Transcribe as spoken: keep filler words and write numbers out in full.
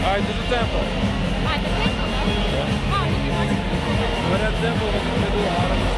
Alright, there's a temple. Ah, the temple, no? Yeah. Oh, you can watch the temple. But that temple was in the middle of